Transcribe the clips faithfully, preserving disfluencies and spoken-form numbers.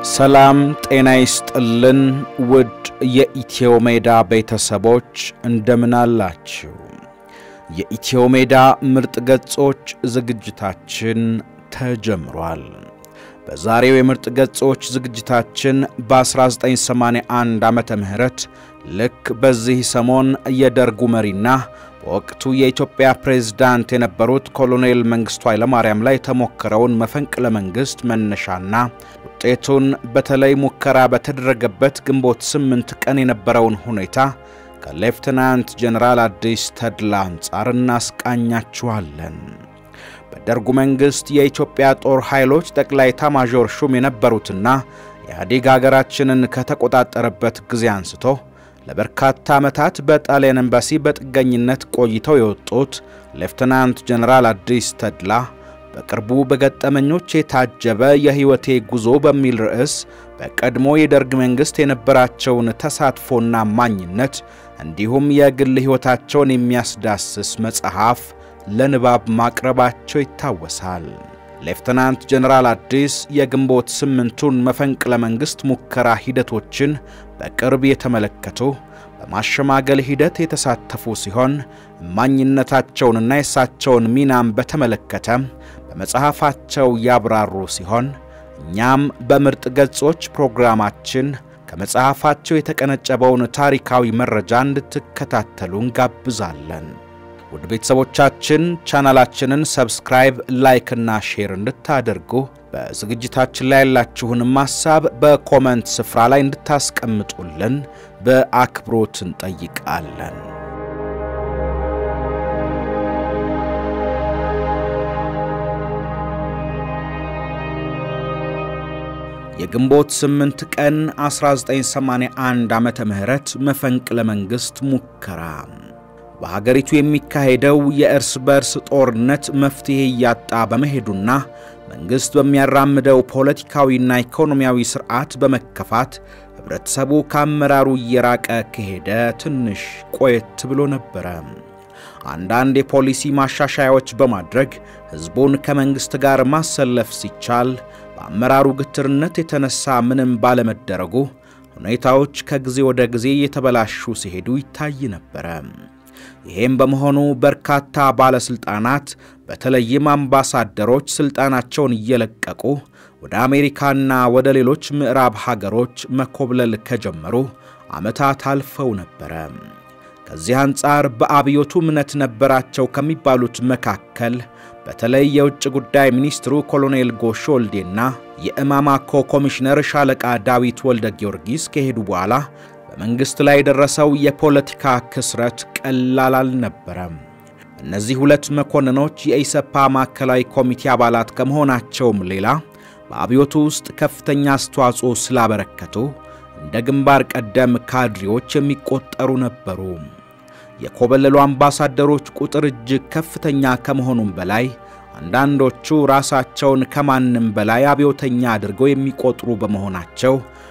ሰላም ጤና ይስጥልን ውድ የኢትዮ ሜዳ ቤተሰቦች እንደምን አላችሁ? የኢትዮ ሜዳ ምርጥ ገጾች ዝግጅታችን ተጀምሯል። በዛሬው የምርጥ ገጾች ዝግጅታችን በ1981 ዓመተ ምህረት ልክ በዚህ ሰሞን የደርጉ መሪና ወቅቱ የኢትዮጵያ ፕሬዝዳንት የነበሩት ኮሎኔል መንግስቱ ኃይለማርያም ላይ ተሞከረውን መፈንቅለ-መንግስት መነሻና ውጤቱን በተለይ ሙከራ በተደረገበት ግንቦት ስምንት ቀን የነበረውን ሁኔታ ከሌፍተናንት ጄነራል አዲስ ተድላ አንጻር እናስቃኛችኋለን። በደርጉ መንግስት የኢትዮጵያ ጦር ኃይሎች ጠቅላይ ኤታማዦር ሹም የነበሩትና የኢህአዴግ ሀገራችንን ከተቆጣጠረበት ጊዜ አንስቶ ለበርካታ ዓመታት በጣሊያን ኤምባሲ በጥገኝነት ቆይተው የወጡት ሌፍተናንት ጄነራል አዲስ ተድላ በቅርቡ በገጠመኞች የታጀበ የህይወቴ ጉዞ በሚል ርዕስ በቀድሞ የደርግ መንግስት የነበራቸውን ተሳትፎና ማኝነት እንዲሁም የግል ህይወታቸውን የሚያስዳስስ መጽሐፍ ለንባብ ማቅረባቸው ይታወሳል። ሌፍተናንት ጄነራል አዲስ የግንቦት ስምንቱን መፈንቅለ-መንግስት ሙከራ ሂደቶችን በቅርብ የተመለከቱ በማሸማገል ሂደት የተሳተፉ ሲሆን ማኝነታቸውንና የሳቸውን ሚናም በተመለከተ በመጽሐፋቸው ያብራሩ ሲሆን እኛም በምርጥ ገጾች ፕሮግራማችን ከመጽሐፋቸው የተቀነጨበውን ታሪካዊ መረጃ እንድትከታተሉ እንጋብዛለን። ውድ ቤተሰቦቻችን ቻናላችንን ሰብስክራይብ፣ ላይክ እና ሼር እንድታደርጉ በዝግጅታችን ላይ ያላችሁን ሐሳብ በኮሜንት ስፍራ ላይ እንድታስቀምጡልን በአክብሮት እንጠይቃለን። የግንቦት ስምንት ቀን አስራ ዘጠኝ ሰማንያ አንድ ዓመተ ምህረት መፈንቅለ-መንግስት ሙከራ በሀገሪቱ የሚካሄደው የእርስ በርስ ጦርነት መፍትሄ ያጣ በመሄዱና መንግስት በሚያራምደው ፖለቲካዊና ኢኮኖሚያዊ ስርዓት በመከፋት ህብረተሰቡ ከአመራሩ እየራቀ ከሄደ ትንሽ ቆየት ብሎ ነበር። አንዳንድ የፖሊሲ ማሻሻያዎች በማድረግ ህዝቡን ከመንግስት ጋር ማሰለፍ ሲቻል በአመራሩ ግትርነት የተነሳ ምንም ባለመደረጉ ሁኔታዎች ከጊዜ ወደ ጊዜ የተበላሹ ሲሄዱ ይታይ ነበር። ይሄም በመሆኑ በርካታ ባለስልጣናት በተለይም አምባሳደሮች ስልጣናቸውን እየለቀቁ ወደ አሜሪካና ወደ ሌሎች ምዕራብ ሀገሮች መኮብለል ከጀመሩ ዓመታት አልፈው ነበር። ከዚህ አንጻር በአብዮቱ እምነት ነበራቸው ከሚባሉት መካከል በተለይ የውጭ ጉዳይ ሚኒስትሩ ኮሎኔል ጎሾልዴና የኢማማኮ ኮሚሽነር ሻለቃ ዳዊት ወልደ ጊዮርጊስ ከሄዱ በኋላ በመንግስት ላይ ደረሰው የፖለቲካ ክስረት ቀላል አልነበረም። እነዚህ ሁለት መኮንኖች የኢሰፓ ማዕከላዊ ኮሚቴ አባላት ከመሆናቸውም ሌላ በአብዮቱ ውስጥ ከፍተኛ አስተዋጽኦ ስላበረከቱ እንደ ግንባር ቀደም ካድሬዎች የሚቆጠሩ ነበሩ። የኮበለሉ አምባሳደሮች ቁጥር እጅግ ከፍተኛ ከመሆኑም በላይ አንዳንዶቹ ራሳቸውን ከማንም በላይ አብዮተኛ አድርገው የሚቆጥሩ በመሆናቸው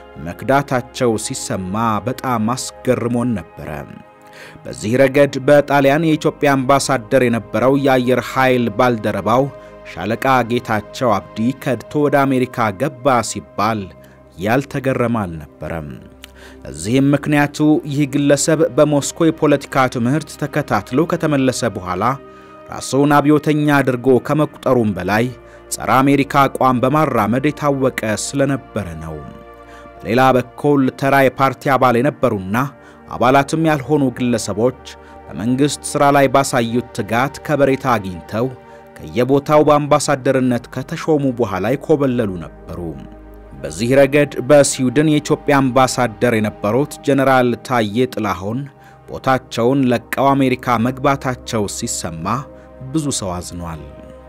መክዳታቸው ሲሰማ በጣም አስገርሞን ነበር። በዚህ ረገድ በጣሊያን የኢትዮጵያ አምባሳደር የነበረው የአየር ኃይል ባልደረባው ሻለቃ ጌታቸው አብዲ ከድቶ ወደ አሜሪካ ገባ ሲባል ያልተገረመ አልነበረም። ለዚህም ምክንያቱ ይህ ግለሰብ በሞስኮ የፖለቲካ ትምህርት ተከታትሎ ከተመለሰ በኋላ ራሱን አብዮተኛ አድርጎ ከመቁጠሩም በላይ ጸረ አሜሪካ አቋም በማራመድ የታወቀ ስለነበረ ነው። በሌላ በኩል ተራ የፓርቲ አባል የነበሩና አባላትም ያልሆኑ ግለሰቦች በመንግስት ሥራ ላይ ባሳዩት ትጋት ከበሬታ አግኝተው ከየቦታው በአምባሳደርነት ከተሾሙ በኋላ ይኮበለሉ ነበሩ። በዚህ ረገድ በስዊድን የኢትዮጵያ አምባሳደር የነበሩት ጄነራል ታዬ ጥላሁን ቦታቸውን ለቀው አሜሪካ መግባታቸው ሲሰማ ብዙ ሰው አዝኗል።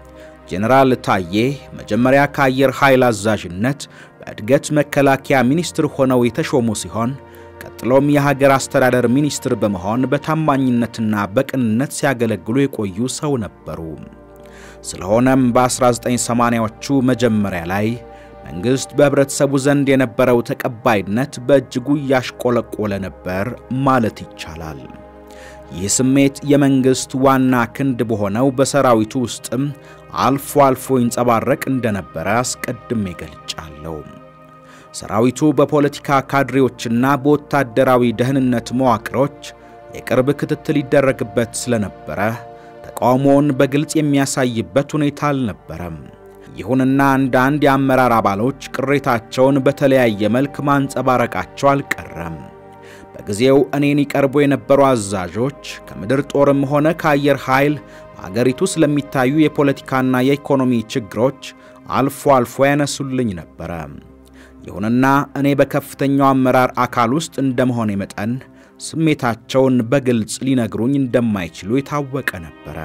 ጄነራል ታዬ መጀመሪያ ከአየር ኃይል አዛዥነት በእድገት መከላከያ ሚኒስትር ሆነው የተሾሙ ሲሆን ቀጥሎም የሀገር አስተዳደር ሚኒስትር በመሆን በታማኝነትና በቅንነት ሲያገለግሉ የቆዩ ሰው ነበሩ። ስለሆነም በ1980ዎቹ መጀመሪያ ላይ መንግስት በህብረተሰቡ ዘንድ የነበረው ተቀባይነት በእጅጉ ያሽቆለቆለ ነበር ማለት ይቻላል። ይህ ስሜት የመንግስት ዋና ክንድ በሆነው በሰራዊቱ ውስጥም አልፎ አልፎ ይንጸባረቅ እንደነበረ አስቀድሜ ገልጫለሁ። ሰራዊቱ በፖለቲካ ካድሬዎችና በወታደራዊ ደህንነት መዋቅሮች የቅርብ ክትትል ይደረግበት ስለነበረ ተቃውሞውን በግልጽ የሚያሳይበት ሁኔታ አልነበረም። ይሁንና አንዳንድ የአመራር አባሎች ቅሬታቸውን በተለያየ መልክ ማንጸባረቃቸው አልቀረም። በጊዜው እኔን ይቀርቡ የነበሩ አዛዦች ከምድር ጦርም ሆነ ከአየር ኃይል በአገሪቱ ስለሚታዩ የፖለቲካና የኢኮኖሚ ችግሮች አልፎ አልፎ ያነሱልኝ ነበር። ይሁንና እኔ በከፍተኛው አመራር አካል ውስጥ እንደመሆኔ መጠን ስሜታቸውን በግልጽ ሊነግሩኝ እንደማይችሉ የታወቀ ነበር።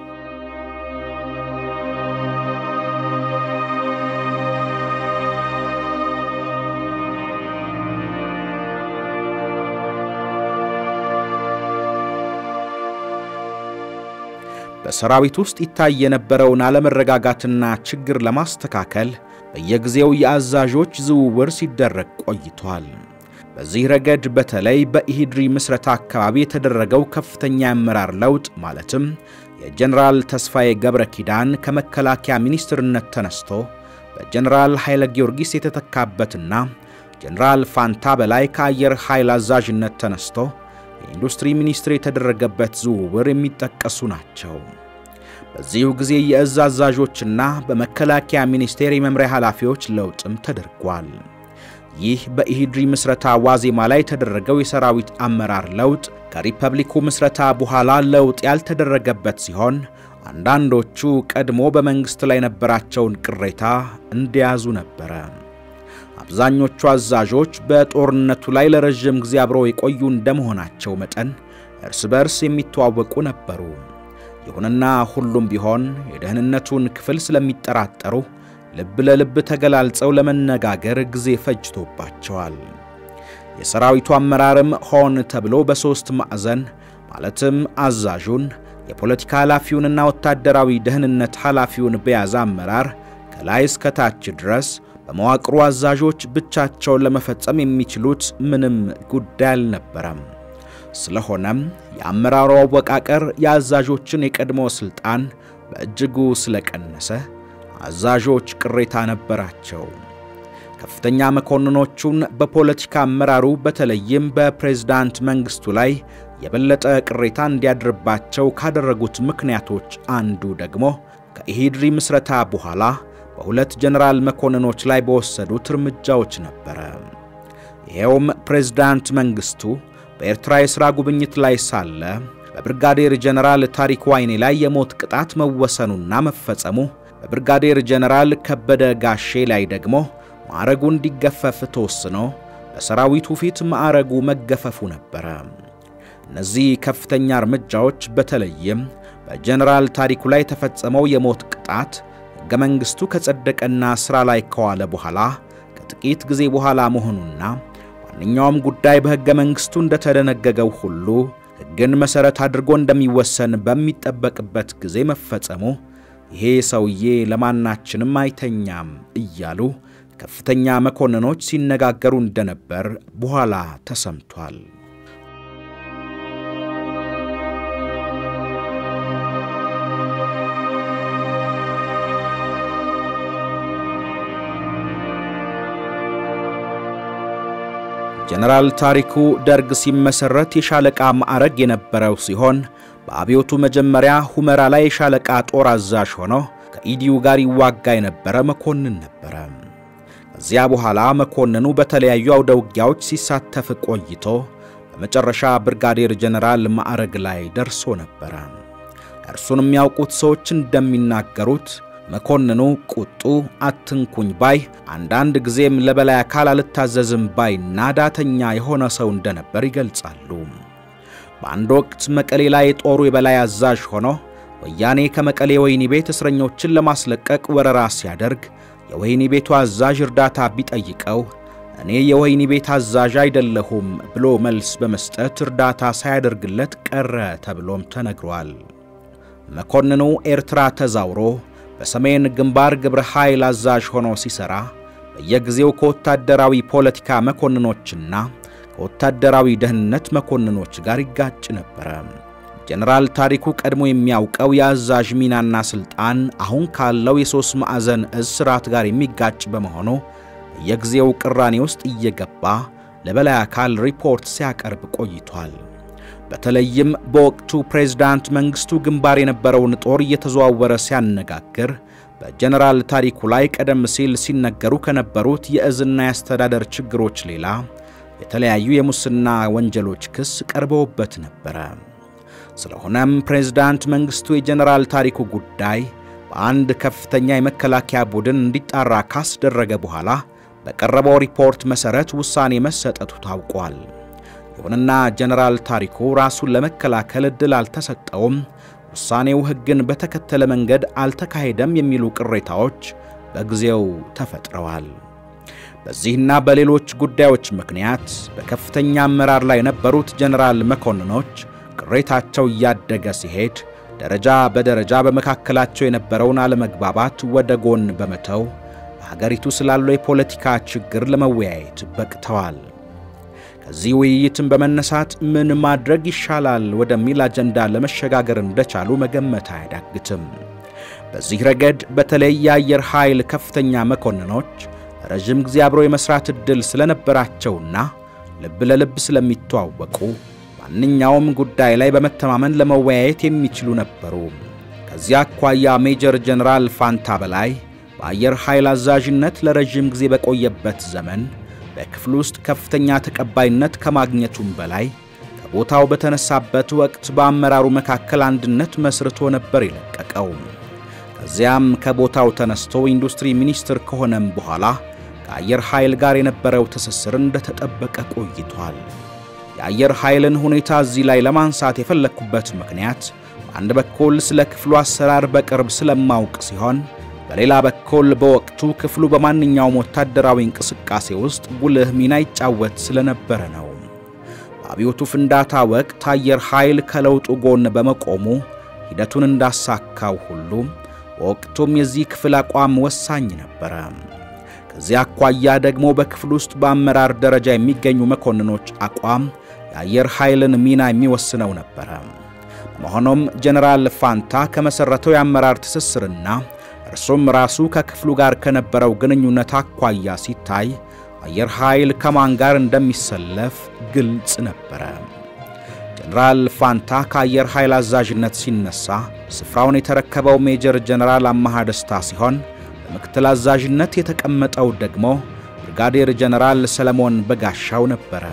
በሰራዊት ውስጥ ይታይ የነበረውን አለመረጋጋትና ችግር ለማስተካከል በየጊዜው የአዛዦች ዝውውር ሲደረግ ቆይቷል። በዚህ ረገድ በተለይ በኢሂድሪ ምስረታ አካባቢ የተደረገው ከፍተኛ አመራር ለውጥ ማለትም የጄነራል ተስፋዬ ገብረ ኪዳን ከመከላከያ ሚኒስትርነት ተነስቶ በጄነራል ኃይለ ጊዮርጊስ የተተካበትና ጄነራል ፋንታ በላይ ከአየር ኃይል አዛዥነት ተነስቶ የኢንዱስትሪ ሚኒስትር የተደረገበት ዝውውር የሚጠቀሱ ናቸው። በዚሁ ጊዜ የአዛዦችና በመከላከያ ሚኒስቴር የመምሪያ ኃላፊዎች ለውጥም ተደርጓል። ይህ በኢሂድሪ ምስረታ ዋዜማ ላይ የተደረገው የሰራዊት አመራር ለውጥ ከሪፐብሊኩ ምስረታ በኋላ ለውጥ ያልተደረገበት ሲሆን አንዳንዶቹ ቀድሞ በመንግስት ላይ ነበራቸውን ቅሬታ እንዲያዙ ነበር። አብዛኞቹ አዛዦች በጦርነቱ ላይ ለረጅም ጊዜ አብረው የቆዩ እንደመሆናቸው መጠን እርስ በርስ የሚተዋወቁ ነበሩ። ይሁንና ሁሉም ቢሆን የደህንነቱን ክፍል ስለሚጠራጠሩ ልብ ለልብ ተገላልጸው ለመነጋገር ጊዜ ፈጅቶባቸዋል። የሰራዊቱ አመራርም ሆን ተብሎ በሶስት ማዕዘን ማለትም አዛዡን፣ የፖለቲካ ኃላፊውንና ወታደራዊ ደህንነት ኃላፊውን በያዘ አመራር ከላይ እስከ ታች ድረስ በመዋቅሩ አዛዦች ብቻቸውን ለመፈጸም የሚችሉት ምንም ጉዳይ አልነበረም። ስለሆነም የአመራሩ አወቃቀር የአዛዦችን የቀድሞ ስልጣን በእጅጉ ስለቀነሰ አዛዦች ቅሬታ ነበራቸው። ከፍተኛ መኮንኖቹን በፖለቲካ አመራሩ በተለይም በፕሬዝዳንት መንግስቱ ላይ የበለጠ ቅሬታ እንዲያድርባቸው ካደረጉት ምክንያቶች አንዱ ደግሞ ከኢሂድሪ ምስረታ በኋላ በሁለት ጄነራል መኮንኖች ላይ በወሰዱት እርምጃዎች ነበር። ይሄውም ፕሬዝዳንት መንግስቱ በኤርትራ የሥራ ጉብኝት ላይ ሳለ በብርጋዴር ጄነራል ታሪኩ ዋይኔ ላይ የሞት ቅጣት መወሰኑና መፈጸሙ፣ በብርጋዴር ጄነራል ከበደ ጋሼ ላይ ደግሞ ማዕረጉ እንዲገፈፍ ተወስኖ በሰራዊቱ ፊት ማዕረጉ መገፈፉ ነበር። እነዚህ ከፍተኛ እርምጃዎች በተለይም በጄነራል ታሪኩ ላይ ተፈጸመው የሞት ቅጣት ሕገ መንግስቱ ከጸደቀና ሥራ ላይ ከዋለ በኋላ ከጥቂት ጊዜ በኋላ መሆኑና ማንኛውም ጉዳይ በሕገ መንግስቱ እንደተደነገገው ሁሉ ሕግን መሰረት አድርጎ እንደሚወሰን በሚጠበቅበት ጊዜ መፈጸሙ ይሄ ሰውዬ ለማናችንም አይተኛም እያሉ ከፍተኛ መኮንኖች ሲነጋገሩ እንደነበር በኋላ ተሰምቷል። ጄነራል ታሪኩ ደርግ ሲመሰረት የሻለቃ ማዕረግ የነበረው ሲሆን በአብዮቱ መጀመሪያ ሁመራ ላይ የሻለቃ ጦር አዛዥ ሆኖ ከኢዲዩ ጋር ይዋጋ የነበረ መኮንን ነበር። ከዚያ በኋላ መኮንኑ በተለያዩ አውደ ውጊያዎች ሲሳተፍ ቆይቶ በመጨረሻ ብርጋዴር ጄነራል ማዕረግ ላይ ደርሶ ነበር። እርሱን የሚያውቁት ሰዎች እንደሚናገሩት መኮንኑ ቁጡ፣ አትንኩኝ ባይ፣ አንዳንድ ጊዜም ለበላይ አካል አልታዘዝም ባይና ዳተኛ የሆነ ሰው እንደነበር ይገልጻሉ። በአንድ ወቅት መቀሌ ላይ ጦሩ የበላይ አዛዥ ሆኖ ወያኔ ከመቀሌ ወህኒ ቤት እስረኞችን ለማስለቀቅ ወረራ ሲያደርግ የወህኒ ቤቱ አዛዥ እርዳታ ቢጠይቀው እኔ የወህኒ ቤት አዛዥ አይደለሁም ብሎ መልስ በመስጠት እርዳታ ሳያደርግለት ቀረ ተብሎም ተነግሯል። መኮንኑ ኤርትራ ተዛውሮ በሰሜን ግንባር ግብረ ኃይል አዛዥ ሆኖ ሲሰራ በየጊዜው ከወታደራዊ ፖለቲካ መኮንኖችና ከወታደራዊ ደህንነት መኮንኖች ጋር ይጋጭ ነበር። ጄነራል ታሪኩ ቀድሞ የሚያውቀው የአዛዥ ሚናና ስልጣን አሁን ካለው የሶስት ማዕዘን እዝ ስርዓት ጋር የሚጋጭ በመሆኑ የጊዜው ቅራኔ ውስጥ እየገባ ለበላይ አካል ሪፖርት ሲያቀርብ ቆይቷል። በተለይም በወቅቱ ፕሬዝዳንት መንግስቱ ግንባር የነበረውን ጦር እየተዘዋወረ ሲያነጋግር በጀነራል ታሪኩ ላይ ቀደም ሲል ሲነገሩ ከነበሩት የእዝና ያስተዳደር ችግሮች ሌላ የተለያዩ የሙስና ወንጀሎች ክስ ቀርበውበት ነበር። ስለሆነም ፕሬዝዳንት መንግስቱ የጀነራል ታሪኩ ጉዳይ በአንድ ከፍተኛ የመከላከያ ቡድን እንዲጣራ ካስደረገ በኋላ በቀረበው ሪፖርት መሰረት ውሳኔ መሰጠቱ ታውቋል። ይሁንና ጀነራል ታሪኩ ራሱን ለመከላከል እድል አልተሰጠውም፣ ውሳኔው ህግን በተከተለ መንገድ አልተካሄደም የሚሉ ቅሬታዎች በጊዜው ተፈጥረዋል። በዚህና በሌሎች ጉዳዮች ምክንያት በከፍተኛ አመራር ላይ የነበሩት ጀነራል መኮንኖች ቅሬታቸው እያደገ ሲሄድ ደረጃ በደረጃ በመካከላቸው የነበረውን አለመግባባት ወደ ጎን በመተው ሀገሪቱ ስላለው የፖለቲካ ችግር ለመወያየት በቅተዋል። ከዚህ ውይይትም በመነሳት ምን ማድረግ ይሻላል ወደሚል አጀንዳ ለመሸጋገር እንደቻሉ መገመት አያዳግትም። በዚህ ረገድ በተለይ የአየር ኃይል ከፍተኛ መኮንኖች ረጅም ጊዜ አብረው የመስራት እድል ስለነበራቸውና ልብ ለልብ ስለሚተዋወቁ ማንኛውም ጉዳይ ላይ በመተማመን ለመወያየት የሚችሉ ነበሩ። ከዚያ አኳያ ሜጀር ጀነራል ፋንታ በላይ በአየር ኃይል አዛዥነት ለረጅም ጊዜ በቆየበት ዘመን በክፍሉ ውስጥ ከፍተኛ ተቀባይነት ከማግኘቱም በላይ ከቦታው በተነሳበት ወቅት በአመራሩ መካከል አንድነት መስርቶ ነበር ይለቀቀው። ከዚያም ከቦታው ተነስቶ ኢንዱስትሪ ሚኒስትር ከሆነም በኋላ ከአየር ኃይል ጋር የነበረው ትስስር እንደተጠበቀ ቆይቷል። የአየር ኃይልን ሁኔታ እዚህ ላይ ለማንሳት የፈለኩበት ምክንያት አንድ በኩል ስለ ክፍሉ አሰራር በቅርብ ስለማውቅ ሲሆን በሌላ በኩል በወቅቱ ክፍሉ በማንኛውም ወታደራዊ እንቅስቃሴ ውስጥ ጉልህ ሚና ይጫወት ስለነበረ ነው። በአብዮቱ ፍንዳታ ወቅት አየር ኃይል ከለውጡ ጎን በመቆሙ ሂደቱን እንዳሳካው ሁሉ ወቅቱም የዚህ ክፍል አቋም ወሳኝ ነበር። ከዚያ አኳያ ደግሞ በክፍሉ ውስጥ በአመራር ደረጃ የሚገኙ መኮንኖች አቋም የአየር ኃይልን ሚና የሚወስነው ነበር። መሆኑም ጀነራል ፋንታ ከመሰረተው የአመራር ትስስርና እርሱም ራሱ ከክፍሉ ጋር ከነበረው ግንኙነት አኳያ ሲታይ አየር ኃይል ከማን ጋር እንደሚሰለፍ ግልጽ ነበር። ጀነራል ፋንታ ከአየር ኃይል አዛዥነት ሲነሳ ስፍራውን የተረከበው ሜጀር ጀነራል አምሃ ደስታ ሲሆን በምክትል አዛዥነት የተቀመጠው ደግሞ ብርጋዴር ጀነራል ሰለሞን በጋሻው ነበር።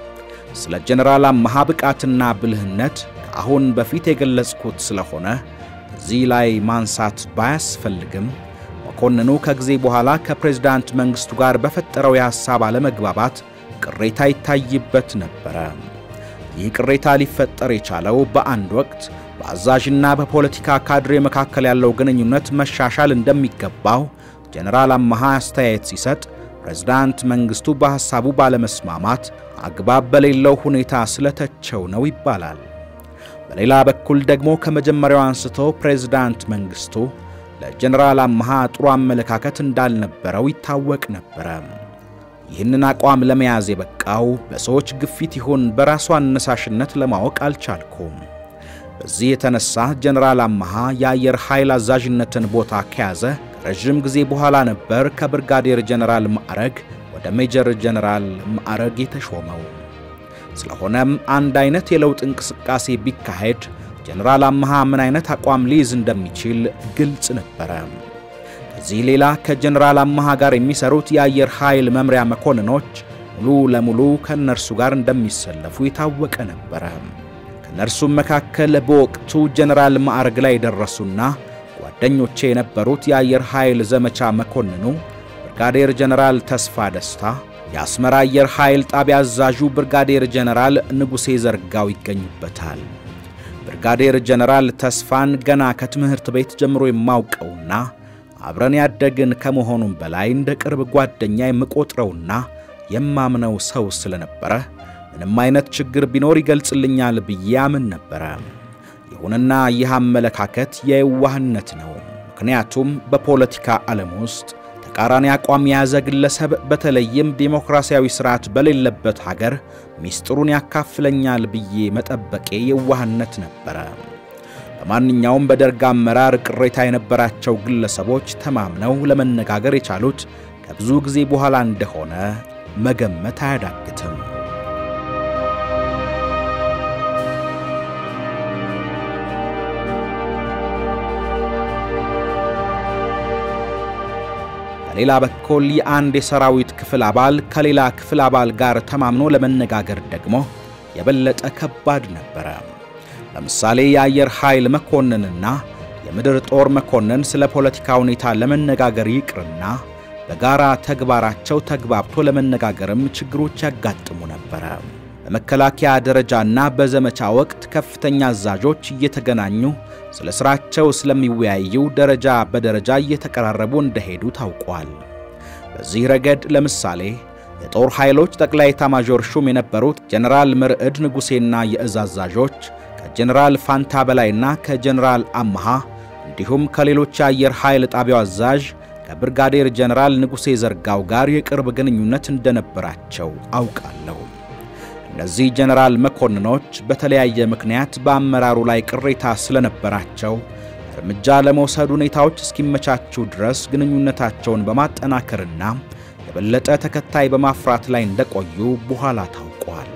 ስለ ጀነራል አምሃ ብቃትና ብልህነት አሁን በፊት የገለጽኩት ስለሆነ እዚህ ላይ ማንሳት ባያስፈልግም መኮንኑ ከጊዜ በኋላ ከፕሬዝዳንት መንግስቱ ጋር በፈጠረው የሐሳብ አለመግባባት ቅሬታ ይታይበት ነበር። ይህ ቅሬታ ሊፈጠር የቻለው በአንድ ወቅት በአዛዥና በፖለቲካ ካድሬ መካከል ያለው ግንኙነት መሻሻል እንደሚገባው ጀነራል አምሃ አስተያየት ሲሰጥ ፕሬዝዳንት መንግስቱ በሐሳቡ ባለመስማማት አግባብ በሌለው ሁኔታ ስለተቸው ነው ይባላል። በሌላ በኩል ደግሞ ከመጀመሪያው አንስቶ ፕሬዝዳንት መንግስቱ ለጀነራል አምሃ ጥሩ አመለካከት እንዳልነበረው ይታወቅ ነበር። ይህንን አቋም ለመያዝ የበቃው በሰዎች ግፊት ይሁን በራሱ አነሳሽነት ለማወቅ አልቻልኩም። በዚህ የተነሳ ጀነራል አምሃ የአየር ኃይል አዛዥነትን ቦታ ከያዘ ረጅም ጊዜ በኋላ ነበር ከብርጋዴር ጀነራል ማዕረግ ወደ ሜጀር ጀነራል ማዕረግ የተሾመው። ስለሆነም አንድ አይነት የለውጥ እንቅስቃሴ ቢካሄድ ጀነራል አምሃ ምን አይነት አቋም ሊይዝ እንደሚችል ግልጽ ነበር። ከዚህ ሌላ ከጀነራል አምሃ ጋር የሚሰሩት የአየር ኃይል መምሪያ መኮንኖች ሙሉ ለሙሉ ከነርሱ ጋር እንደሚሰለፉ የታወቀ ነበር። ከነርሱም መካከል በወቅቱ ጀነራል ማዕረግ ላይ ደረሱና ጓደኞቼ የነበሩት የአየር ኃይል ዘመቻ መኮንኑ ብርጋዴር ጀነራል ተስፋ ደስታ፣ የአስመራ አየር ኃይል ጣቢያ አዛዡ ብርጋዴር ጀነራል ንጉሴ ዘርጋው ይገኙበታል። ብርጋዴር ጀነራል ተስፋን ገና ከትምህርት ቤት ጀምሮ የማውቀውና አብረን ያደግን ከመሆኑም በላይ እንደ ቅርብ ጓደኛ የምቆጥረውና የማምነው ሰው ስለነበረ ምንም አይነት ችግር ቢኖር ይገልጽልኛል ብዬ አምን ነበር። ይሁንና ይህ አመለካከት የዋህነት ነው። ምክንያቱም በፖለቲካ ዓለም ውስጥ ተቃራኒ አቋም የያዘ ግለሰብ በተለይም ዲሞክራሲያዊ ስርዓት በሌለበት ሀገር ሚስጥሩን ያካፍለኛል ብዬ መጠበቄ የዋህነት ነበር። በማንኛውም በደርግ አመራር ቅሬታ የነበራቸው ግለሰቦች ተማምነው ለመነጋገር የቻሉት ከብዙ ጊዜ በኋላ እንደሆነ መገመት አያዳግትም። በሌላ በኩል የአንድ የሰራዊት ክፍል አባል ከሌላ ክፍል አባል ጋር ተማምኖ ለመነጋገር ደግሞ የበለጠ ከባድ ነበር። ለምሳሌ የአየር ኃይል መኮንንና የምድር ጦር መኮንን ስለ ፖለቲካ ሁኔታ ለመነጋገር ይቅርና በጋራ ተግባራቸው ተግባብቶ ለመነጋገርም ችግሮች ያጋጥሙ ነበር። በመከላከያ ደረጃና በዘመቻ ወቅት ከፍተኛ አዛዦች እየተገናኙ ስለ ስራቸው ስለሚወያዩ ደረጃ በደረጃ እየተቀራረቡ እንደሄዱ ታውቋል። በዚህ ረገድ ለምሳሌ የጦር ኃይሎች ጠቅላይ ኤታማዦር ሹም የነበሩት ጄነራል መርዕድ ንጉሴና የእዝ አዛዦች ከጄነራል ፋንታ በላይና ከጄነራል አምሃ እንዲሁም ከሌሎች የአየር ኃይል ጣቢያው አዛዥ ከብርጋዴር ጄነራል ንጉሴ ዘርጋው ጋር የቅርብ ግንኙነት እንደነበራቸው አውቃለሁ። እነዚህ ጄነራል መኮንኖች በተለያየ ምክንያት በአመራሩ ላይ ቅሬታ ስለነበራቸው እርምጃ ለመውሰድ ሁኔታዎች እስኪመቻቹ ድረስ ግንኙነታቸውን በማጠናከርና የበለጠ ተከታይ በማፍራት ላይ እንደቆዩ በኋላ ታውቋል።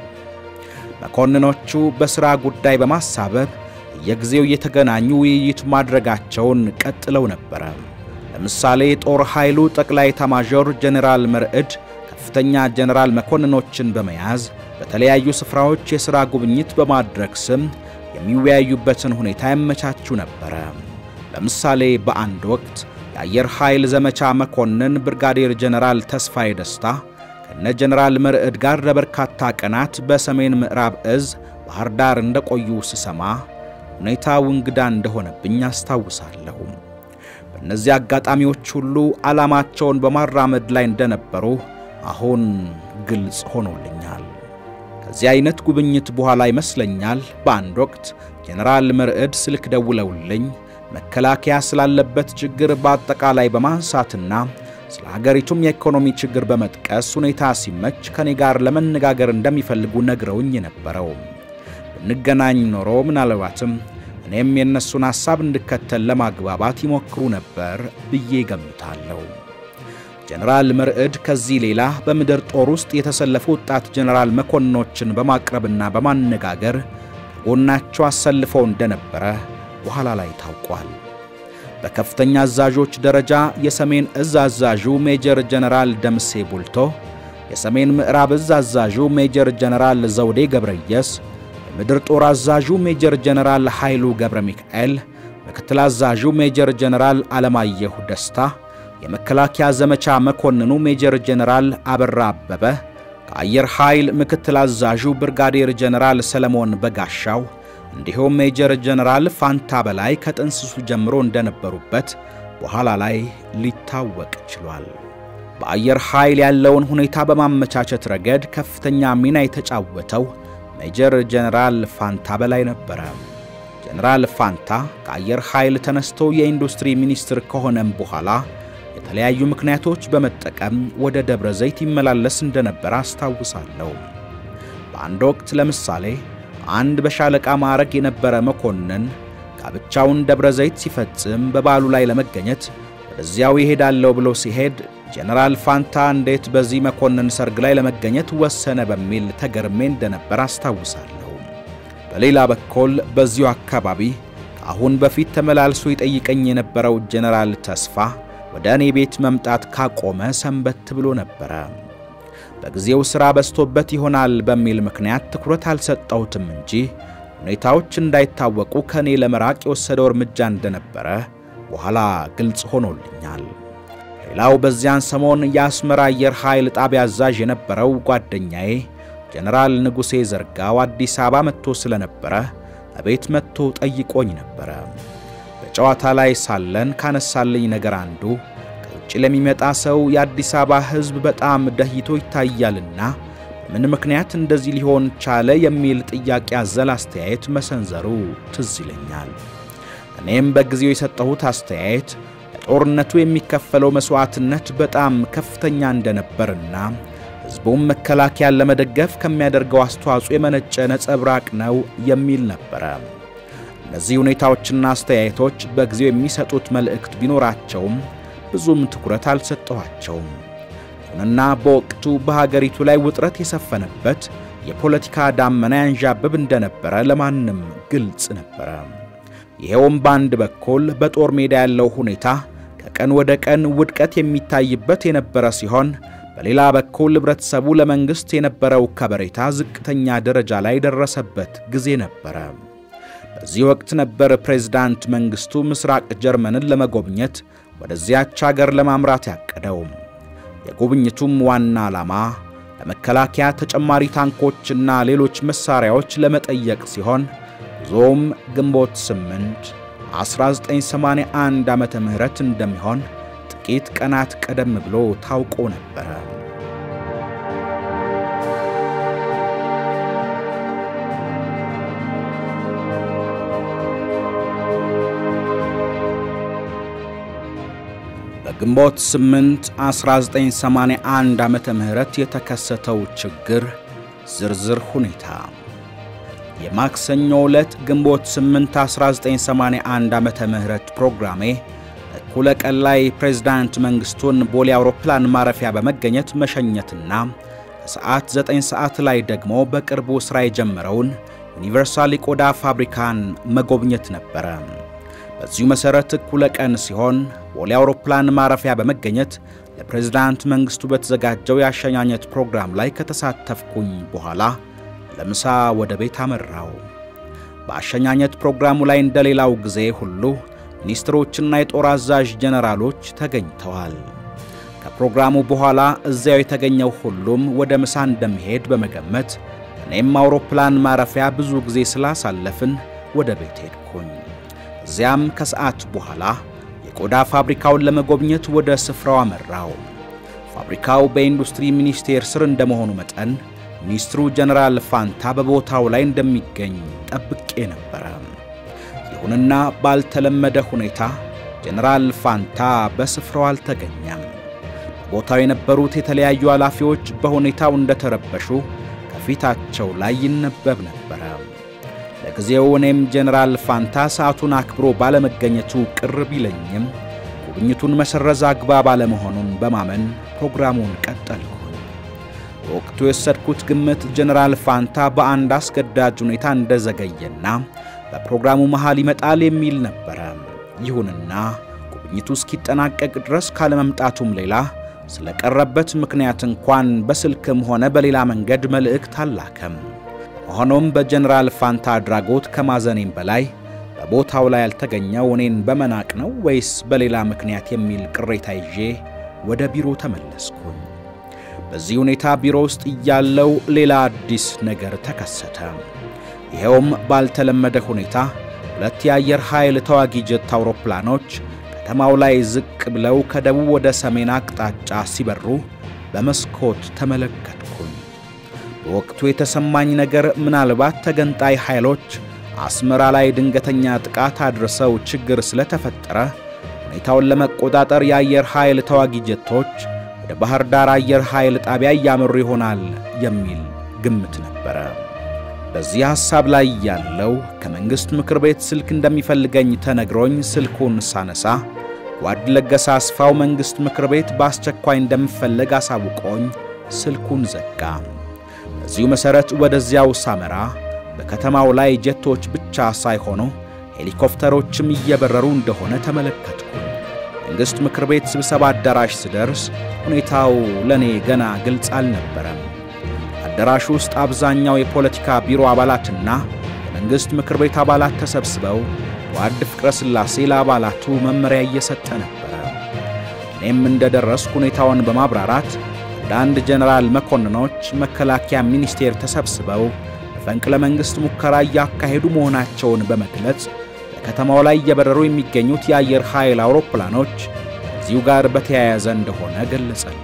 መኮንኖቹ በሥራ ጉዳይ በማሳበብ የጊዜው የተገናኙ ውይይት ማድረጋቸውን ቀጥለው ነበር። ለምሳሌ ጦር ኃይሉ ጠቅላይ ኤታማዦር ጄነራል መርዕድ ከፍተኛ ጄነራል መኮንኖችን በመያዝ በተለያዩ ስፍራዎች የሥራ ጉብኝት በማድረግ ስም የሚወያዩበትን ሁኔታ ያመቻቹ ነበር። ለምሳሌ በአንድ ወቅት የአየር ኃይል ዘመቻ መኮንን ብርጋዴር ጄነራል ተስፋዬ ደስታ ከነ ጄነራል መርዕድ ጋር ለበርካታ ቀናት በሰሜን ምዕራብ እዝ ባህር ዳር እንደቆዩ ስሰማ ሁኔታው እንግዳ እንደሆነብኝ አስታውሳለሁ። በእነዚህ አጋጣሚዎች ሁሉ ዓላማቸውን በማራመድ ላይ እንደነበሩ አሁን ግልጽ ሆኖልኛል። ከዚህ አይነት ጉብኝት በኋላ ይመስለኛል በአንድ ወቅት ጄነራል መርዕድ ስልክ ደውለውልኝ መከላከያ ስላለበት ችግር በአጠቃላይ በማንሳትና ስለ ሀገሪቱም የኢኮኖሚ ችግር በመጥቀስ ሁኔታ ሲመች ከኔ ጋር ለመነጋገር እንደሚፈልጉ ነግረውኝ ነበረው። ብንገናኝ ኖሮ ምናልባትም እኔም የነሱን ሐሳብ እንድከተል ለማግባባት ይሞክሩ ነበር ብዬ ገምታለሁ። ጄነራል መርዕድ ከዚህ ሌላ በምድር ጦር ውስጥ የተሰለፉ ወጣት ጄነራል መኮንኖችን በማቅረብና በማነጋገር ጎናቸው አሰልፈው እንደነበረ በኋላ ላይ ታውቋል። በከፍተኛ አዛዦች ደረጃ የሰሜን እዝ አዛዡ ሜጀር ጄነራል ደምሴ ቡልቶ፣ የሰሜን ምዕራብ እዝ አዛዡ ሜጀር ጄነራል ዘውዴ ገብረየስ፣ የምድር ጦር አዛዡ ሜጀር ጄነራል ኃይሉ ገብረ ሚካኤል፣ ምክትል አዛዡ ሜጀር ጄነራል አለማየሁ ደስታ፣ የመከላከያ ዘመቻ መኮንኑ ሜጀር ጄነራል አበራ አበበ፣ ከአየር ኃይል ምክትል አዛዡ ብርጋዴር ጄነራል ሰለሞን በጋሻው እንዲሁም ሜጀር ጄነራል ፋንታ በላይ ከጥንስሱ ጀምሮ እንደነበሩበት በኋላ ላይ ሊታወቅ ችሏል። በአየር ኃይል ያለውን ሁኔታ በማመቻቸት ረገድ ከፍተኛ ሚና የተጫወተው ሜጀር ጄነራል ፋንታ በላይ ነበር። ጄነራል ፋንታ ከአየር ኃይል ተነስቶ የኢንዱስትሪ ሚኒስትር ከሆነም በኋላ የተለያዩ ምክንያቶች በመጠቀም ወደ ደብረ ዘይት ይመላለስ እንደነበር አስታውሳለሁ። በአንድ ወቅት ለምሳሌ አንድ በሻለቃ ማዕረግ የነበረ መኮንን ጋብቻውን ደብረ ዘይት ሲፈጽም በባሉ ላይ ለመገኘት ወደዚያው ይሄዳለው ብሎ ሲሄድ ጄነራል ፋንታ እንዴት በዚህ መኮንን ሰርግ ላይ ለመገኘት ወሰነ በሚል ተገርሜ እንደነበር አስታውሳለሁ። በሌላ በኩል በዚሁ አካባቢ አሁን በፊት ተመላልሶ ይጠይቀኝ የነበረው ጄነራል ተስፋ ወደ እኔ ቤት መምጣት ካቆመ ሰንበት ብሎ ነበር። በጊዜው ሥራ በስቶበት ይሆናል በሚል ምክንያት ትኩረት አልሰጠሁትም እንጂ ሁኔታዎች እንዳይታወቁ ከኔ ለመራቅ የወሰደው እርምጃ እንደነበረ በኋላ ግልጽ ሆኖልኛል። ሌላው በዚያን ሰሞን የአስመራ አየር ኃይል ጣቢያ አዛዥ የነበረው ጓደኛዬ ጄነራል ንጉሴ ዘርጋው አዲስ አበባ መጥቶ ስለነበረ አቤት መጥቶ ጠይቆኝ ነበር። በጨዋታ ላይ ሳለን ካነሳልኝ ነገር አንዱ ከውጭ ለሚመጣ ሰው የአዲስ አበባ ሕዝብ በጣም ደህይቶ ይታያልና ምን ምክንያት እንደዚህ ሊሆን ቻለ የሚል ጥያቄ አዘል አስተያየት መሰንዘሩ ትዝ ይለኛል። እኔም በጊዜው የሰጠሁት አስተያየት ለጦርነቱ የሚከፈለው መስዋዕትነት በጣም ከፍተኛ እንደነበርና ሕዝቡም መከላከያን ለመደገፍ ከሚያደርገው አስተዋጽኦ የመነጨ ነጸብራቅ ነው የሚል ነበር። እነዚህ ሁኔታዎችና አስተያየቶች በጊዜው የሚሰጡት መልእክት ቢኖራቸውም ብዙም ትኩረት አልሰጠኋቸውም። ይሁንና በወቅቱ በሀገሪቱ ላይ ውጥረት የሰፈነበት የፖለቲካ ዳመና ያንዣብብ እንደነበረ ለማንም ግልጽ ነበር። ይሄውም ባንድ በኩል በጦር ሜዳ ያለው ሁኔታ ከቀን ወደ ቀን ውድቀት የሚታይበት የነበረ ሲሆን በሌላ በኩል ህብረተሰቡ ለመንግስት የነበረው ከበሬታ ዝቅተኛ ደረጃ ላይ ደረሰበት ጊዜ ነበር። በዚህ ወቅት ነበር ፕሬዝዳንት መንግስቱ ምስራቅ ጀርመንን ለመጎብኘት ወደዚያች ሀገር ለማምራት ያቀደው። የጉብኝቱም ዋና ዓላማ ለመከላከያ ተጨማሪ ታንኮችና ሌሎች መሳሪያዎች ለመጠየቅ ሲሆን ዞም ግንቦት ስምንት አስራ ዘጠኝ ሰማንያ አንድ ዓመተ ምህረት እንደሚሆን ጥቂት ቀናት ቀደም ብሎ ታውቆ ነበር። በግንቦት ስምንት አስራ ዘጠኝ ሰማንያ አንድ ዓመተ ምህረት የተከሰተው ችግር ዝርዝር ሁኔታ የማክሰኞ ዕለት ግንቦት ስምንት አስራ ዘጠኝ ሰማንያ አንድ ዓመተ ምህረት ፕሮግራሜ እኩለ ቀን ላይ ፕሬዝዳንት መንግስቱን ቦሌ አውሮፕላን ማረፊያ በመገኘት መሸኘትና ከሰዓት ዘጠኝ ሰዓት ላይ ደግሞ በቅርቡ ስራ የጀመረውን ዩኒቨርሳል ቆዳ ፋብሪካን መጎብኘት ነበር። በዚሁ መሰረት እኩለ ቀን ሲሆን ቦሌ አውሮፕላን ማረፊያ በመገኘት ለፕሬዝዳንት መንግስቱ በተዘጋጀው ያሸኛኘት ፕሮግራም ላይ ከተሳተፍኩኝ በኋላ ለምሳ ወደ ቤት አመራው። በአሸኛኘት ፕሮግራሙ ላይ እንደሌላው ጊዜ ሁሉ ሚኒስትሮችና የጦር አዛዥ ጄነራሎች ተገኝተዋል። ከፕሮግራሙ በኋላ እዚያው የተገኘው ሁሉም ወደ ምሳ እንደሚሄድ በመገመት እኔም አውሮፕላን ማረፊያ ብዙ ጊዜ ስላሳለፍን ወደ ቤት ሄድኩኝ። እዚያም ከሰዓት በኋላ የቆዳ ፋብሪካውን ለመጎብኘት ወደ ስፍራው አመራው። ፋብሪካው በኢንዱስትሪ ሚኒስቴር ስር እንደመሆኑ መጠን ሚኒስትሩ ጄነራል ፋንታ በቦታው ላይ እንደሚገኝ ጠብቄ ነበር። ይሁንና ባልተለመደ ሁኔታ ጄነራል ፋንታ በስፍራው አልተገኘም። በቦታው የነበሩት የተለያዩ ኃላፊዎች በሁኔታው እንደተረበሹ ከፊታቸው ላይ ይነበብ ነበር። ለጊዜው እኔም ጄነራል ፋንታ ሰዓቱን አክብሮ ባለመገኘቱ ቅር ቢለኝም ጉብኝቱን መሰረዝ አግባብ አለመሆኑን በማመን ፕሮግራሙን ቀጠልኩ። ወቅቱ የሰድኩት ግምት ጄነራል ፋንታ በአንድ አስገዳጅ ሁኔታ እንደዘገየና በፕሮግራሙ መሃል ይመጣል የሚል ነበር። ይሁንና ጉብኝቱ እስኪጠናቀቅ ድረስ ካለመምጣቱም ሌላ ስለቀረበት ምክንያት እንኳን በስልክም ሆነ በሌላ መንገድ መልእክት አላከም። ሆኖም በጄነራል ፋንታ አድራጎት ከማዘኔም በላይ በቦታው ላይ ያልተገኘው እኔን በመናቅ ነው ወይስ በሌላ ምክንያት የሚል ቅሬታ ይዤ ወደ ቢሮ ተመለስኩኝ። በዚህ ሁኔታ ቢሮ ውስጥ ያለው ሌላ አዲስ ነገር ተከሰተ። ይሄውም ባልተለመደ ሁኔታ ሁለት የአየር ኃይል ተዋጊ ጀት አውሮፕላኖች ከተማው ላይ ዝቅ ብለው ከደቡብ ወደ ሰሜን አቅጣጫ ሲበሩ በመስኮት ተመለከትኩኝ። በወቅቱ የተሰማኝ ነገር ምናልባት ተገንጣይ ኃይሎች አስመራ ላይ ድንገተኛ ጥቃት አድርሰው ችግር ስለተፈጠረ ሁኔታውን ለመቆጣጠር የአየር ኃይል ተዋጊ ጀቶች ወደ ባህር ዳር አየር ኃይል ጣቢያ ያመሩ ይሆናል የሚል ግምት ነበር። በዚህ ሐሳብ ላይ ያለው ከመንግስት ምክር ቤት ስልክ እንደሚፈልገኝ ተነግሮኝ ስልኩን ሳነሳ ጓድ ለገሰ አስፋው መንግስት ምክር ቤት በአስቸኳይ እንደምፈልግ አሳውቆኝ ስልኩን ዘጋ። በዚሁ መሰረት ወደዚያው ሳመራ በከተማው ላይ ጀቶች ብቻ ሳይሆኑ ሄሊኮፕተሮችም እየበረሩ እንደሆነ ተመለከትኩ። መንግስት ምክር ቤት ስብሰባ አዳራሽ ስደርስ ሁኔታው ለኔ ገና ግልጽ አልነበረም። አዳራሹ ውስጥ አብዛኛው የፖለቲካ ቢሮ አባላትና የመንግስት ምክር ቤት አባላት ተሰብስበው ጓድ ፍቅረ ስላሴ ለአባላቱ መመሪያ እየሰጠ ነበር። እኔም እንደደረስኩ ሁኔታውን በማብራራት አንድ ጄነራል መኮንኖች መከላከያ ሚኒስቴር ተሰብስበው መፈንቅለ-መንግስቱ ሙከራ ያካሄዱ መሆናቸውን በመግለጽ በከተማው ላይ እየበረሩ የሚገኙት የአየር ኃይል አውሮፕላኖች እዚሁ ጋር በተያያዘ እንደሆነ ገለጸልኝ።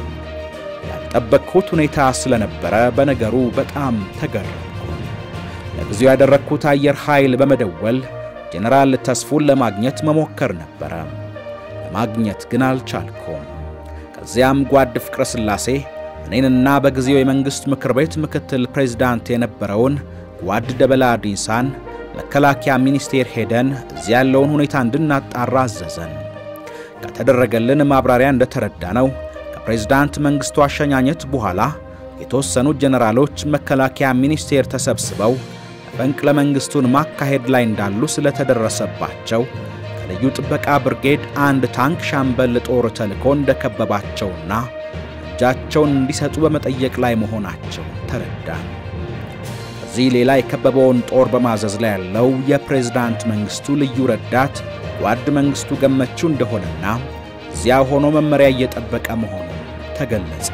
ያልጠበቅኩት ሁኔታ ስለነበረ በነገሩ በጣም ተገረምኩ። ለጊዜው ያደረኩት አየር ኃይል በመደወል ጄነራል ተስፉን ለማግኘት መሞከር ነበር። ለማግኘት ግን አልቻልኩም። ከዚያም ጓድ ፍቅረ ስላሴ እኔንና በጊዜው የመንግስት ምክር ቤት ምክትል ፕሬዝዳንት የነበረውን ጓድ ደበላ ዲንሳን መከላከያ ሚኒስቴር ሄደን እዚያ ያለውን ሁኔታ እንድናጣራ አዘዘን። ከተደረገልን ማብራሪያ እንደተረዳነው ከፕሬዝዳንት መንግስቱ አሸኛኘት በኋላ የተወሰኑ ጀነራሎች መከላከያ ሚኒስቴር ተሰብስበው መፈንቅለ መንግስቱን ማካሄድ ላይ እንዳሉ ስለተደረሰባቸው ከልዩ ጥበቃ ብርጌድ አንድ ታንክ ሻምበል ጦር ተልኮ እንደከበባቸውና እጃቸውን እንዲሰጡ በመጠየቅ ላይ መሆናቸው ተረዳን። ከዚህ ሌላ የከበበውን ጦር በማዘዝ ላይ ያለው የፕሬዝዳንት መንግስቱ ልዩ ረዳት ጓድ መንግስቱ ገመቹ እንደሆነና እዚያ ሆኖ መመሪያ እየጠበቀ መሆኑ ተገለጸ።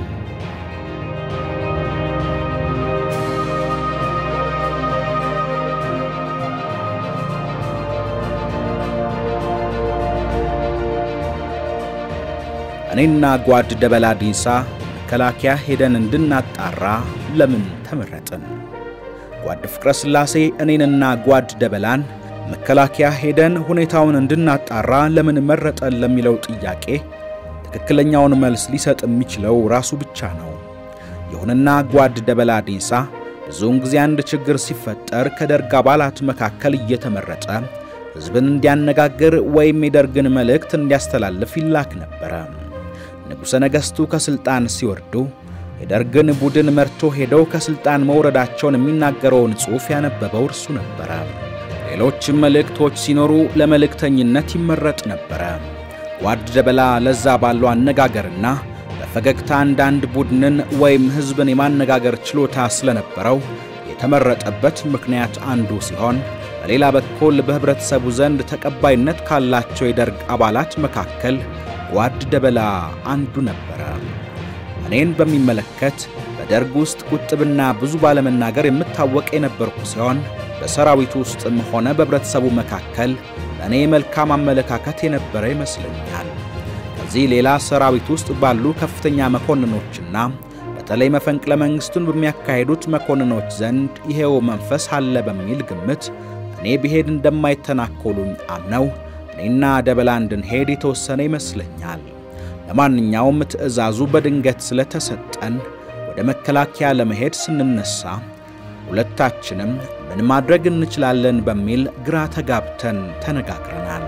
እኔና ጓድ ደበላ ዲንሳ መከላከያ ሄደን እንድናጣራ ለምን ተመረጥን? ጓድ ፍቅረ ስላሴ እኔንና ጓድ ደበላን መከላከያ ሄደን ሁኔታውን እንድናጣራ ለምን መረጠን ለሚለው ጥያቄ ትክክለኛውን መልስ ሊሰጥ የሚችለው ራሱ ብቻ ነው። ይሁንና ጓድ ደበላ ዲንሳ ብዙውን ጊዜ አንድ ችግር ሲፈጠር ከደርግ አባላት መካከል እየተመረጠ ህዝብን እንዲያነጋግር ወይም የደርግን መልእክት እንዲያስተላልፍ ይላክ ነበር። ንጉሠ ነገሥቱ ከስልጣን ሲወርዱ የደርግን ቡድን መርቶ ሄደው ከስልጣን መውረዳቸውን የሚናገረውን ጽሑፍ ያነበበው እርሱ ነበር። ሌሎችም መልእክቶች ሲኖሩ ለመልእክተኝነት ይመረጥ ነበር። ጓድ ደበላ ለዛ ባለው አነጋገርና በፈገግታ አንዳንድ ቡድንን ወይም ህዝብን የማነጋገር ችሎታ ስለነበረው የተመረጠበት ምክንያት አንዱ ሲሆን፣ በሌላ በኩል በህብረተሰቡ ዘንድ ተቀባይነት ካላቸው የደርግ አባላት መካከል ጓድ ደበላ አንዱ ነበር። እኔን በሚመለከት በደርግ ውስጥ ቁጥብና ብዙ ባለመናገር የምታወቅ የነበርኩ ሲሆን በሰራዊቱ ውስጥም ሆነ በህብረተሰቡ መካከል እኔ መልካም አመለካከት የነበረ ይመስለኛል። ከዚህ ሌላ ሰራዊቱ ውስጥ ባሉ ከፍተኛ መኮንኖችና በተለይ መፈንቅለ መንግስቱን በሚያካሂዱት መኮንኖች ዘንድ ይሄው መንፈስ አለ በሚል ግምት እኔ ብሄድ እንደማይተናኮሉኝ አምነው እኔና ደበላ እንድንሄድ የተወሰነ ይመስለኛል። ለማንኛውም ትዕዛዙ በድንገት ስለተሰጠን ወደ መከላከያ ለመሄድ ስንነሳ ሁለታችንም ምን ማድረግ እንችላለን በሚል ግራ ተጋብተን ተነጋግረናል።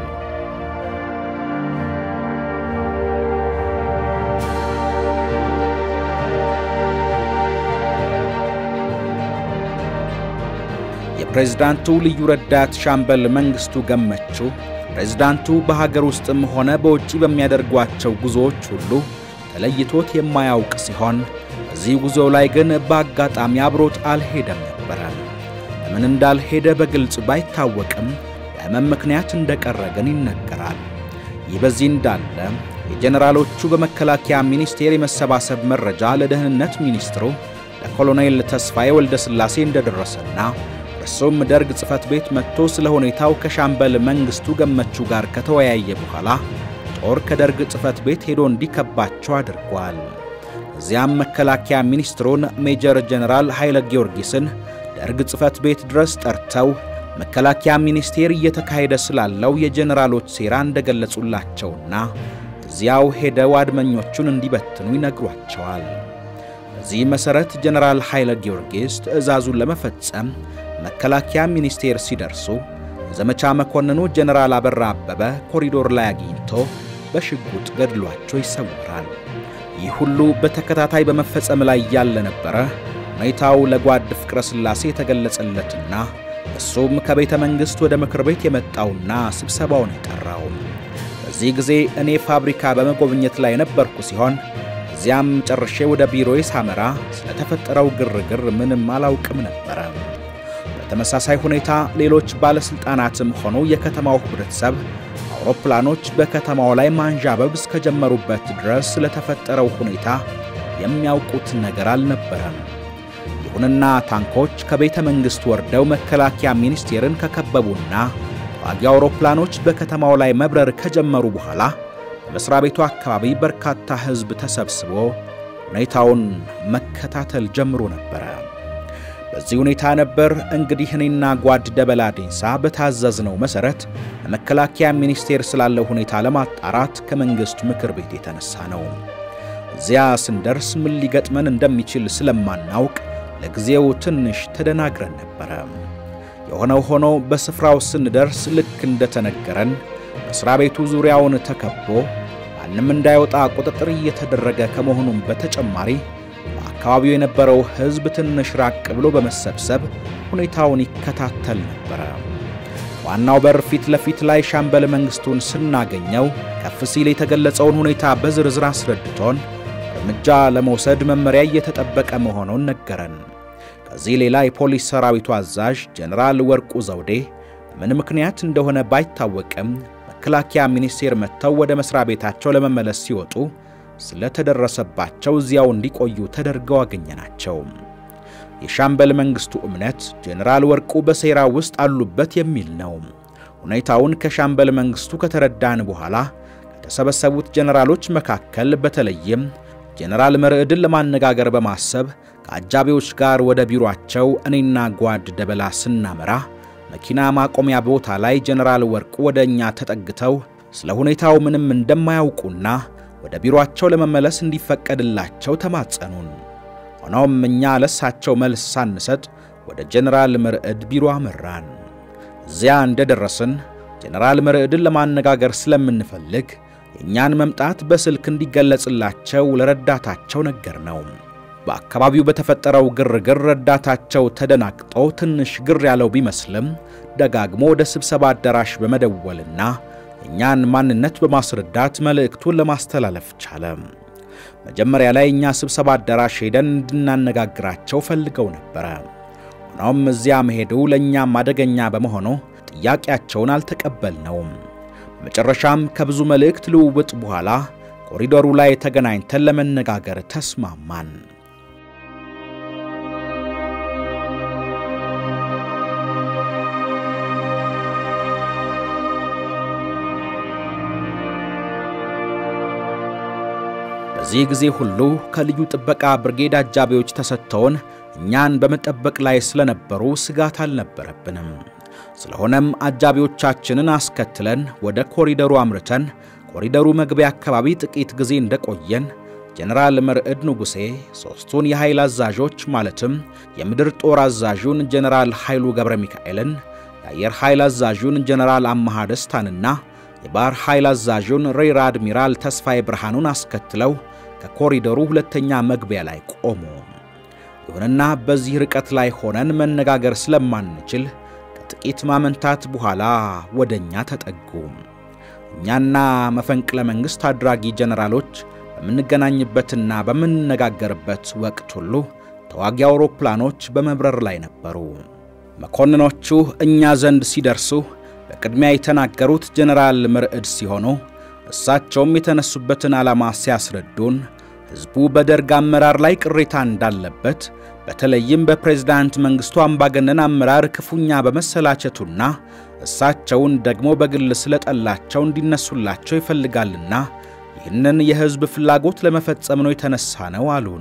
የፕሬዝዳንቱ ልዩ ረዳት ሻምበል መንግስቱ ገመቹ ፕሬዝዳንቱ በሀገር ውስጥም ሆነ በውጪ በሚያደርጓቸው ጉዞዎች ሁሉ ተለይቶት የማያውቅ ሲሆን በዚህ ጉዞ ላይ ግን በአጋጣሚ አብሮት አልሄደም ነበር። ለምን እንዳልሄደ በግልጽ ባይታወቅም በህመም ምክንያት እንደቀረ ግን ይነገራል። ይህ በዚህ እንዳለ የጀነራሎቹ በመከላከያ ሚኒስቴር የመሰባሰብ መረጃ ለደህንነት ሚኒስትሩ ለኮሎኔል ተስፋዬ ወልደ ስላሴ እንደደረሰና እርሱም ደርግ ጽፈት ቤት መጥቶ ስለ ሁኔታው ከሻምበል መንግስቱ ገመቹ ጋር ከተወያየ በኋላ ጦር ከደርግ ጽፈት ቤት ሄዶ እንዲከባቸው አድርጓል። እዚያም መከላከያ ሚኒስትሩን ሜጀር ጀነራል ኃይለ ጊዮርጊስን ደርግ ጽፈት ቤት ድረስ ጠርተው መከላከያ ሚኒስቴር እየተካሄደ ስላለው የጀነራሎች ሴራ እንደገለጹላቸውና እዚያው ሄደው አድመኞቹን እንዲበትኑ ይነግሯቸዋል። በዚህ መሰረት ጀነራል ኃይለ ጊዮርጊስ ትዕዛዙን ለመፈጸም መከላከያ ሚኒስቴር ሲደርሱ ዘመቻ መኮንኑ ጀነራል አበራ አበበ ኮሪዶር ላይ አግኝቶ በሽጉጥ ገድሏቸው ይሰውራል። ይህ ሁሉ በተከታታይ በመፈጸም ላይ ያለ ነበር። ሁኔታው ለጓድ ፍቅረ ስላሴ ተገለጸለትና እሱም ከቤተ መንግስት ወደ ምክር ቤት የመጣውና ስብሰባውን የጠራው። በዚህ ጊዜ እኔ ፋብሪካ በመጎብኘት ላይ ነበርኩ ሲሆን እዚያም ጨርሼ ወደ ቢሮዬ ሳመራ ስለተፈጠረው ግርግር ምንም አላውቅም ነበር። በተመሳሳይ ሁኔታ ሌሎች ባለስልጣናትም ሆኖ የከተማው ህብረተሰብ አውሮፕላኖች በከተማው ላይ ማንዣበብ እስከጀመሩበት ድረስ ስለተፈጠረው ሁኔታ የሚያውቁት ነገር አልነበረም። ይሁንና ታንኮች ከቤተ መንግስት ወርደው መከላከያ ሚኒስቴርን ከከበቡና ተዋጊ አውሮፕላኖች በከተማው ላይ መብረር ከጀመሩ በኋላ በመስሪያ ቤቱ አካባቢ በርካታ ህዝብ ተሰብስቦ ሁኔታውን መከታተል ጀምሮ ነበር። በዚህ ሁኔታ ነበር እንግዲህ እኔና ጓድ ደበላ ዲንሳ በታዘዝነው መሰረት ለመከላከያ ሚኒስቴር ስላለው ሁኔታ ለማጣራት ከመንግስት ምክር ቤት የተነሳ ነው። እዚያ ስንደርስ ምን ሊገጥመን እንደሚችል ስለማናውቅ ለጊዜው ትንሽ ተደናግረን ነበር። የሆነው ሆኖ በስፍራው ስንደርስ ልክ እንደተነገረን መስሪያ ቤቱ ዙሪያውን ተከቦ ማንም እንዳይወጣ ቁጥጥር እየተደረገ ከመሆኑም በተጨማሪ በአካባቢው የነበረው ህዝብ ትንሽ ራቅ ብሎ በመሰብሰብ ሁኔታውን ይከታተል ነበር። ዋናው በር ፊት ለፊት ላይ ሻምበል መንግስቱን ስናገኘው ከፍ ሲል የተገለጸውን ሁኔታ በዝርዝር አስረድቶን እርምጃ ለመውሰድ መመሪያ እየተጠበቀ መሆኑን ነገረን። ከዚህ ሌላ የፖሊስ ሰራዊቱ አዛዥ ጄነራል ወርቁ ዘውዴ ምን ምክንያት እንደሆነ ባይታወቅም መከላከያ ሚኒስቴር መተው ወደ መስሪያ ቤታቸው ለመመለስ ሲወጡ ስለተደረሰባቸው እዚያው እንዲቆዩ ተደርገው አገኘናቸው። የሻምበል መንግስቱ እምነት ጄነራል ወርቁ በሴራ ውስጥ አሉበት የሚል ነው። ሁኔታውን ከሻምበል መንግስቱ ከተረዳን በኋላ ከተሰበሰቡት ጄነራሎች መካከል በተለይም ጄነራል መረዕድን ለማነጋገር በማሰብ ከአጃቢዎች ጋር ወደ ቢሮአቸው እኔና ጓድ ደበላ ስናመራ መኪና ማቆሚያ ቦታ ላይ ጄነራል ወርቁ ወደኛ ተጠግተው ስለ ሁኔታው ምንም እንደማያውቁና ወደ ቢሮአቸው ለመመለስ እንዲፈቀድላቸው ተማጸኑን። ሆኖም እኛ ለሳቸው መልስ ሳንሰጥ ወደ ጄነራል መረዕድ ቢሮ አመራን። እዚያ እንደደረስን ጄነራል መረዕድን ለማነጋገር ስለምንፈልግ የኛን መምጣት በስልክ እንዲገለጽላቸው ለረዳታቸው ነገርነው። በአካባቢው በተፈጠረው ግርግር ረዳታቸው ተደናቅጦ ትንሽ ግር ያለው ቢመስልም ደጋግሞ ወደ ስብሰባ አዳራሽ በመደወልና የኛን ማንነት በማስረዳት መልእክቱን ለማስተላለፍ ቻለ። መጀመሪያ ላይ እኛ ስብሰባ አዳራሽ ሄደን እንድናነጋግራቸው ፈልገው ነበር። ሆኖም እዚያ መሄዱ ለኛም አደገኛ በመሆኑ ጥያቄያቸውን አልተቀበልነውም። መጨረሻም ከብዙ መልእክት ልውውጥ በኋላ ኮሪዶሩ ላይ ተገናኝተን ለመነጋገር ተስማማን። በዚህ ጊዜ ሁሉ ከልዩ ጥበቃ ብርጌድ አጃቢዎች ተሰጥተውን እኛን በመጠበቅ ላይ ስለነበሩ ስጋት አልነበረብንም። ስለሆነም አጃቢዎቻችንን አስከትለን ወደ ኮሪደሩ አምርተን ኮሪደሩ መግቢያ አካባቢ ጥቂት ጊዜ እንደቆየን ጄነራል መረዕድ ንጉሴ ሶስቱን የኃይል አዛዦች ማለትም የምድር ጦር አዛዡን ጄነራል ኃይሉ ገብረ ሚካኤልን፣ የአየር ኃይል አዛዡን ጄነራል አምሃ ደስታንና የባህር ኃይል አዛዡን ሬር አድሚራል ተስፋዬ ብርሃኑን አስከትለው ከኮሪደሩ ሁለተኛ መግቢያ ላይ ቆሙ። ይሁንና በዚህ ርቀት ላይ ሆነን መነጋገር ስለማንችል ከጥቂት ማመንታት በኋላ ወደኛ ተጠጉ። እኛና መፈንቅለ መንግስት አድራጊ ጄነራሎች በመንገናኝበትና በመነጋገርበት ወቅት ሁሉ ተዋጊ አውሮፕላኖች በመብረር ላይ ነበሩ። መኮንኖቹ እኛ ዘንድ ሲደርሱ በቅድሚያ የተናገሩት ጄነራል መረዕድ ሲሆኑ እሳቸውም የተነሱበትን ዓላማ ሲያስረዱን ህዝቡ በደርግ አመራር ላይ ቅሬታ እንዳለበት በተለይም በፕሬዝዳንት መንግስቱ አምባገነን አመራር ክፉኛ በመሰላቸቱና እሳቸውን ደግሞ በግል ስለጠላቸው እንዲነሱላቸው ይፈልጋልና ይህንን የህዝብ ፍላጎት ለመፈጸም ነው የተነሳነው አሉን።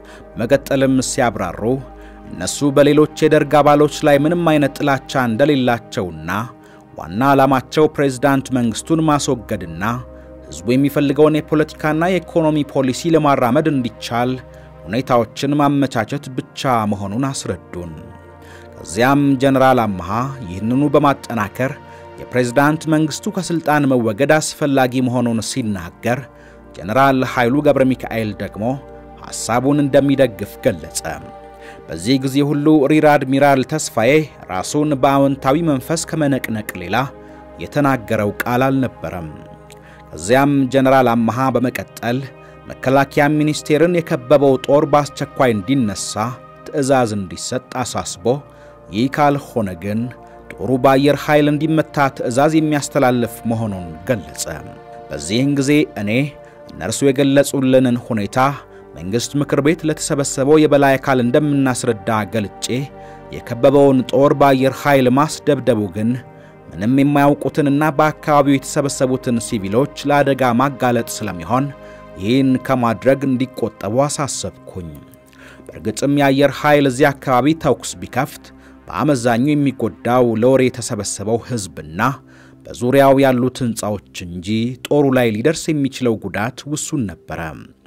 መቀጠልም ሲያብራሩ እነሱ በሌሎች የደርግ አባሎች ላይ ምንም አይነት ጥላቻ እንደሌላቸውና ዋና ዓላማቸው ፕሬዝዳንት መንግስቱን ማስወገድና ህዝቡ የሚፈልገውን የፖለቲካና የኢኮኖሚ ፖሊሲ ለማራመድ እንዲቻል ሁኔታዎችን ማመቻቸት ብቻ መሆኑን አስረዱን። ከዚያም ጄነራል አምሃ ይህንኑ በማጠናከር የፕሬዝዳንት መንግስቱ ከስልጣን መወገድ አስፈላጊ መሆኑን ሲናገር ጄነራል ኃይሉ ገብረ ሚካኤል ደግሞ ሐሳቡን እንደሚደግፍ ገለጸ። በዚህ ጊዜ ሁሉ ሪር አድሚራል ተስፋዬ ራሱን በአዎንታዊ መንፈስ ከመነቅነቅ ሌላ የተናገረው ቃል አልነበረም። ከዚያም ጄነራል አምሃ በመቀጠል መከላከያ ሚኒስቴርን የከበበው ጦር በአስቸኳይ እንዲነሳ ትዕዛዝ እንዲሰጥ አሳስቦ ይህ ካልሆነ ግን ጦሩ በአየር ኃይል እንዲመታ ትዕዛዝ የሚያስተላልፍ መሆኑን ገለጸ። በዚህን ጊዜ እኔ እነርሱ የገለጹልንን ሁኔታ መንግስት ምክር ቤት ለተሰበሰበው የበላይ አካል እንደምናስረዳ ገልጬ የከበበውን ጦር በአየር ኃይል ማስደብደቡ ግን ምንም የማያውቁትንና በአካባቢው የተሰበሰቡትን ሲቪሎች ለአደጋ ማጋለጥ ስለሚሆን ይህን ከማድረግ እንዲቆጠቡ አሳሰብኩኝ። በእርግጥም የአየር ኃይል እዚህ አካባቢ ተኩስ ቢከፍት በአመዛኙ የሚጎዳው ለወሬ የተሰበሰበው ህዝብና በዙሪያው ያሉት ህንጻዎች እንጂ ጦሩ ላይ ሊደርስ የሚችለው ጉዳት ውሱን ነበር።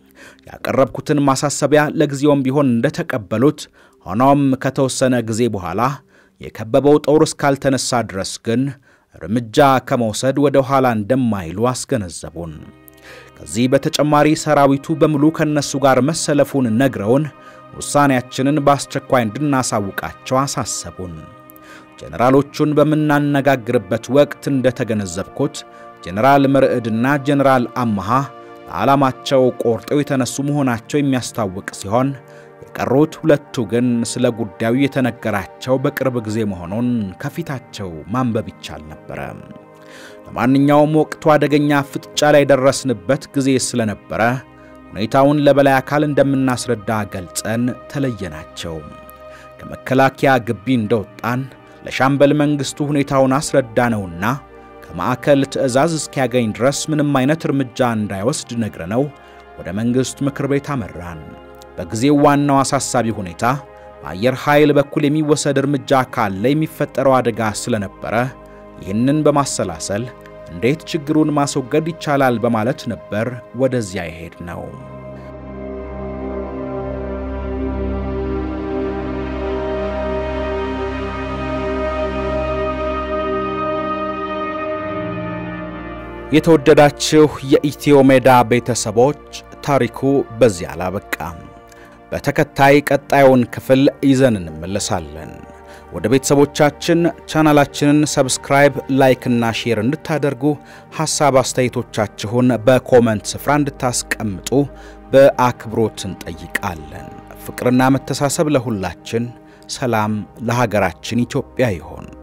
ያቀረብኩትን ማሳሰቢያ ለግዚያውም ቢሆን እንደተቀበሉት ሆኖም ከተወሰነ ጊዜ በኋላ የከበበው ጦር እስካልተነሳ ድረስ ግን እርምጃ ከመውሰድ ወደ ኋላ እንደማይሉ አስገነዘቡን። ከዚህ በተጨማሪ ሰራዊቱ በሙሉ ከነሱ ጋር መሰለፉን ነግረውን ውሳኔያችንን በአስቸኳይ እንድናሳውቃቸው አሳሰቡን። ጄነራሎቹን በመናነጋግርበት ወቅት እንደተገነዘብኩት ጄነራል መረዕድና ጄነራል አምሃ ዓላማቸው ቆርጠው የተነሱ መሆናቸው የሚያስታውቅ ሲሆን የቀሩት ሁለቱ ግን ስለ ጉዳዩ የተነገራቸው በቅርብ ጊዜ መሆኑን ከፊታቸው ማንበብ ይቻል ነበር። ለማንኛውም ወቅቱ አደገኛ ፍጥጫ ላይ ደረስንበት ጊዜ ስለነበረ ሁኔታውን ለበላይ አካል እንደምናስረዳ ገልጸን ተለየናቸው። ከመከላከያ ግቢ እንደወጣን ለሻምበል መንግስቱ ሁኔታውን አስረዳነውና ከማዕከል ትዕዛዝ እስኪያገኝ ድረስ ምንም አይነት እርምጃ እንዳይወስድ ነግረነው ወደ መንግስት ምክር ቤት አመራን። በጊዜው ዋናው አሳሳቢ ሁኔታ በአየር ኃይል በኩል የሚወሰድ እርምጃ ካለ የሚፈጠረው አደጋ ስለነበረ ይህንን በማሰላሰል እንዴት ችግሩን ማስወገድ ይቻላል በማለት ነበር ወደዚያ የሄድነው። የተወደዳችሁ የኢትዮ ሜዳ ቤተሰቦች ታሪኩ በዚህ አላበቃም። በተከታይ ቀጣዩን ክፍል ይዘን እንመለሳለን። ወደ ቤተሰቦቻችን ቻናላችንን ሰብስክራይብ፣ ላይክ እና ሼር እንድታደርጉ ሐሳብ አስተያየቶቻችሁን በኮሜንት ስፍራ እንድታስቀምጡ በአክብሮት እንጠይቃለን። ፍቅርና መተሳሰብ ለሁላችን፣ ሰላም ለሀገራችን ኢትዮጵያ ይሁን።